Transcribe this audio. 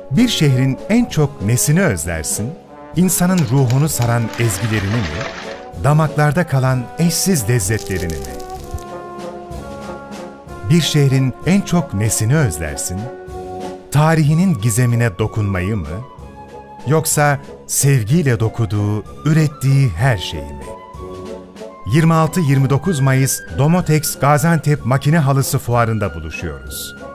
Bir şehrin en çok nesini özlersin? İnsanın ruhunu saran ezgilerini mi? Damaklarda kalan eşsiz lezzetlerini mi? Bir şehrin en çok nesini özlersin? Tarihinin gizemine dokunmayı mı? Yoksa sevgiyle dokuduğu, ürettiği her şeyi mi? 26-29 Mayıs Domotex Gaziantep Makine Halısı Fuarı'nda buluşuyoruz.